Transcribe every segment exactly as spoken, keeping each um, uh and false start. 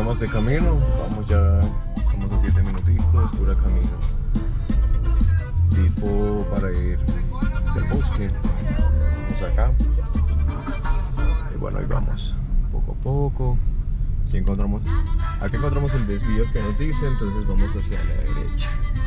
estamos de camino, vamos ya, estamos a siete minuticos, dura camino. Tipo para ir hacia el bosque, vamos acá. Y bueno, ahí vamos, poco a poco. Aquí encontramos, aquí encontramos el desvío que nos dice, entonces vamos hacia la derecha.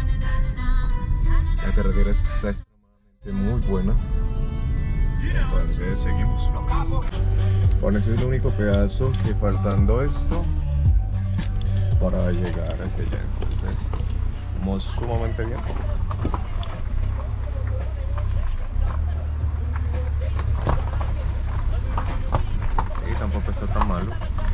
La carretera está extremadamente muy buena, entonces seguimos. Bueno, ese es el único pedazo que faltando esto para llegar hacia allá, entonces vamos sumamente bien. Y tampoco está tan malo,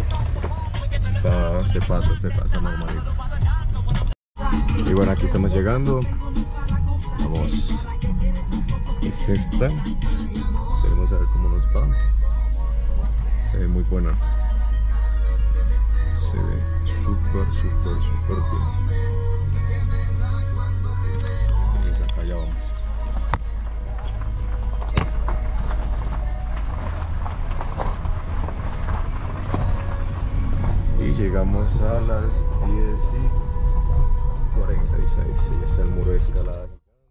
está, se pasa, se pasa normalito. Y bueno, aquí estamos llegando, vamos, es esta, vamos a ver cómo nos va. Se ve muy buena, se ve súper, súper, súper bien. Y acá ya vamos. Y llegamos a las diez y cuarenta y seis. Ahí está el muro de escalada.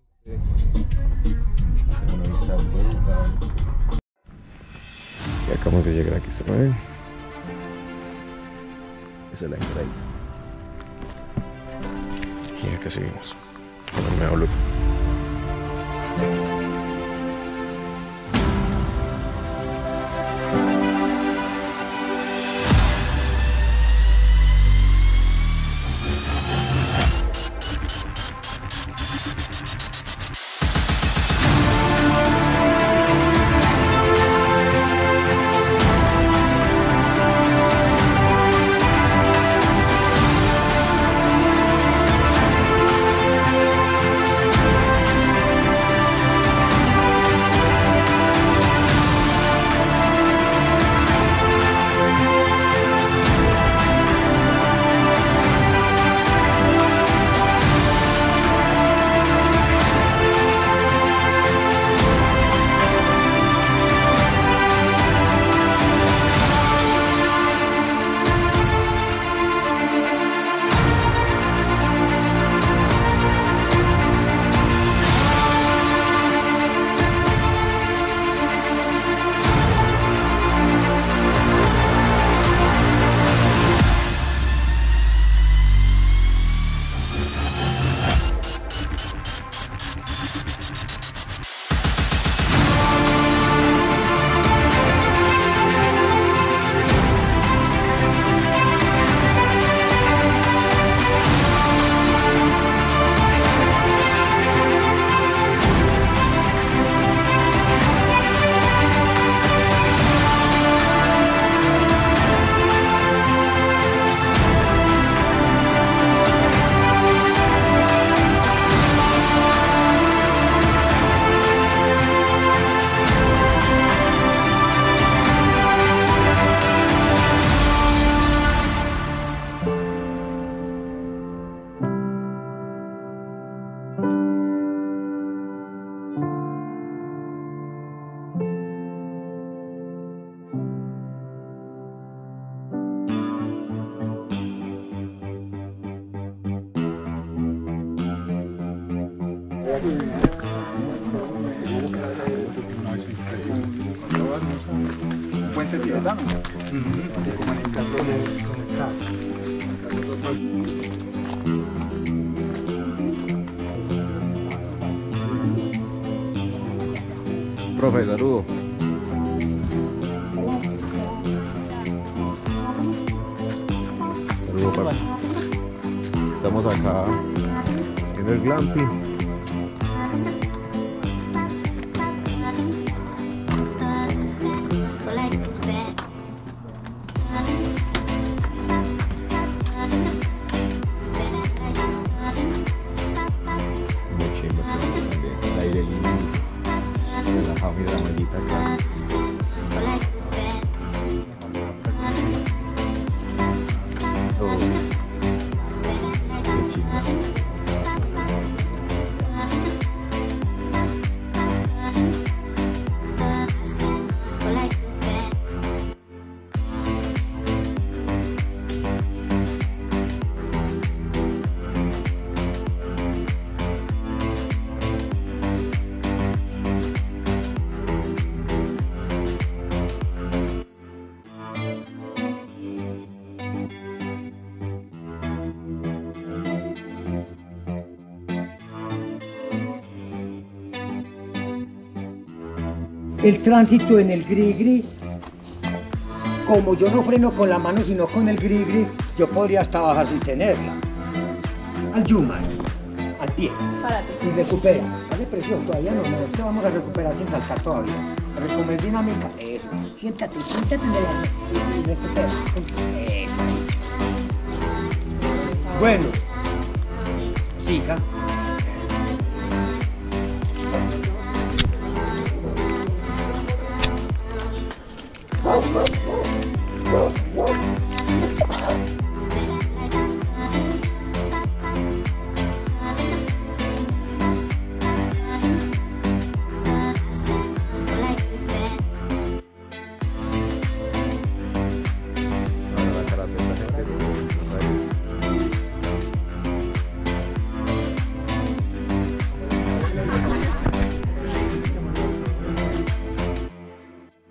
Bueno, esa vuelta. Y acabamos de llegar aquí, ¿se ve? Esa es la entradita. Y acá seguimos. Ahora me hablo. Un puente tibetano. Profe, saludo. Saludo, parce. Estamos acá en el glamping. el tránsito en el gris-gris. Como yo no freno con la mano sino con el gris-gris, yo podría hasta bajar sin tenerla. Al Yuma, al pie. Párate. Y recupera. Hace presión, todavía no, no, es que vamos a recuperar sin saltar todavía. Para comer dinámica, eso. Siéntate, siéntate en el y, y recupera. Eso. Bueno, siga.